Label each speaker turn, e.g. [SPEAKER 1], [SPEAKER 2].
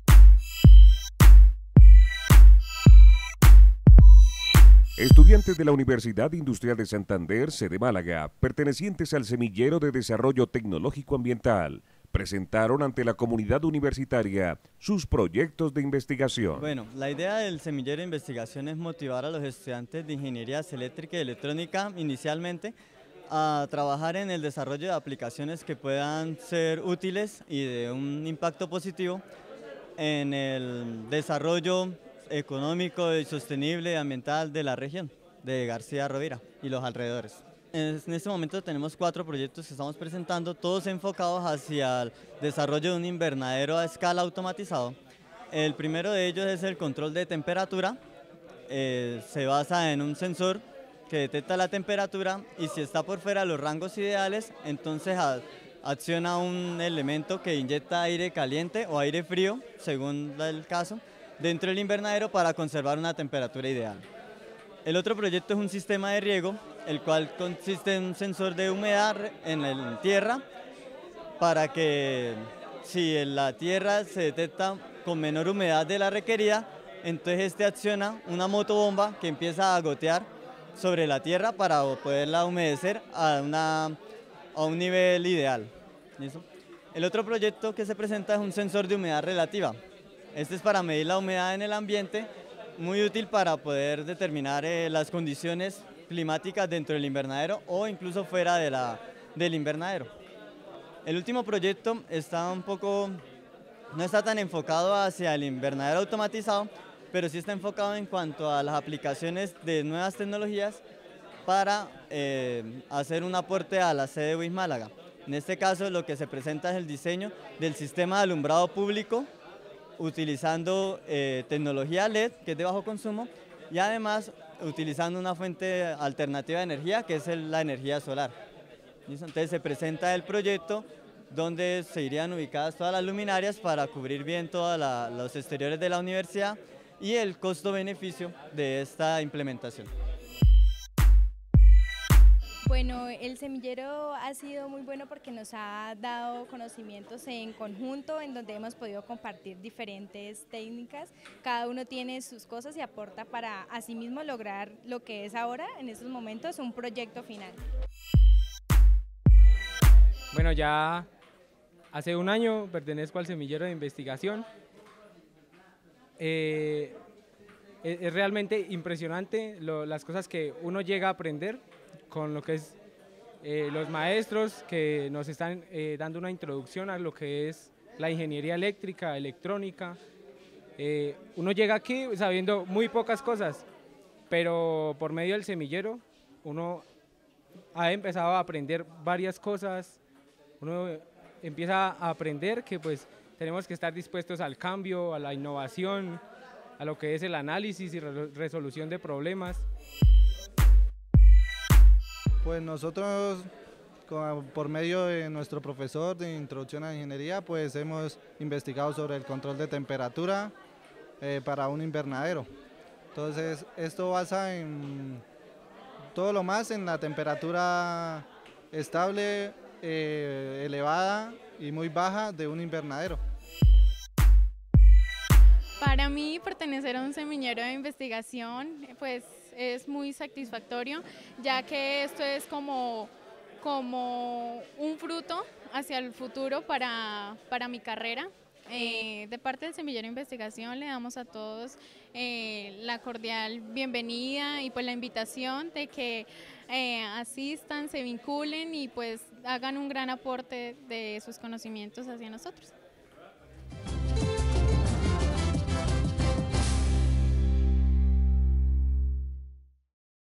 [SPEAKER 1] Estudiantes de la Universidad Industrial de Santander, sede Málaga, pertenecientes al Semillero de Desarrollo Tecnológico Ambiental, presentaron ante la comunidad universitaria sus proyectos de investigación.
[SPEAKER 2] Bueno, la idea del semillero de investigación es motivar a los estudiantes de ingenierías eléctrica y electrónica inicialmente a trabajar en el desarrollo de aplicaciones que puedan ser útiles y de un impacto positivo en el desarrollo económico y sostenible y ambiental de la región de García Rovira y los alrededores. En este momento tenemos 4 proyectos que estamos presentando, todos enfocados hacia el desarrollo de un invernadero a escala automatizado. El primero de ellos es el control de temperatura. Se basa en un sensor que detecta la temperatura y si está por fuera de los rangos ideales, entonces acciona un elemento que inyecta aire caliente o aire frío, según el caso, dentro del invernadero para conservar una temperatura ideal. El otro proyecto es un sistema de riego, el cual consiste en un sensor de humedad en la tierra para que si la tierra se detecta con menor humedad de la requerida, entonces este acciona una motobomba que empieza a gotear sobre la tierra para poderla humedecer a un nivel ideal. ¿Listo? El otro proyecto que se presenta es un sensor de humedad relativa. Este es para medir la humedad en el ambiente, muy útil para poder determinar las condiciones climáticas dentro del invernadero o incluso fuera del invernadero. El último proyecto no está tan enfocado hacia el invernadero automatizado, pero sí está enfocado en cuanto a las aplicaciones de nuevas tecnologías para hacer un aporte a la sede WIS Málaga. En este caso lo que se presenta es el diseño del sistema de alumbrado público utilizando tecnología LED, que es de bajo consumo, y además utilizando una fuente alternativa de energía, que es la energía solar. ¿Listo? Entonces se presenta el proyecto donde se irían ubicadas todas las luminarias para cubrir bien todos los exteriores de la universidad y el costo-beneficio de esta implementación.
[SPEAKER 3] Bueno, el semillero ha sido muy bueno porque nos ha dado conocimientos en conjunto en donde hemos podido compartir diferentes técnicas. Cada uno tiene sus cosas y aporta para asimismo lograr lo que es ahora, en estos momentos, un proyecto final.
[SPEAKER 4] Bueno, ya hace un año pertenezco al semillero de investigación. Es realmente impresionante las cosas que uno llega a aprender con lo que es los maestros que nos están dando una introducción a lo que es la ingeniería eléctrica, electrónica. Uno llega aquí sabiendo muy pocas cosas, pero por medio del semillero uno ha empezado a aprender varias cosas. Uno empieza a aprender que pues tenemos que estar dispuestos al cambio, a la innovación, a lo que es el análisis y resolución de problemas.
[SPEAKER 5] Pues nosotros, por medio de nuestro profesor de Introducción a la Ingeniería, pues hemos investigado sobre el control de temperatura para un invernadero. Entonces, esto basa en todo lo más en la temperatura estable, elevada y muy baja de un invernadero.
[SPEAKER 6] Para mí, pertenecer a un semillero de investigación pues es muy satisfactorio, ya que esto es como un fruto hacia el futuro para mi carrera. De parte del semillero de investigación le damos a todos la cordial bienvenida y pues la invitación de que asistan, se vinculen y pues hagan un gran aporte de sus conocimientos hacia nosotros.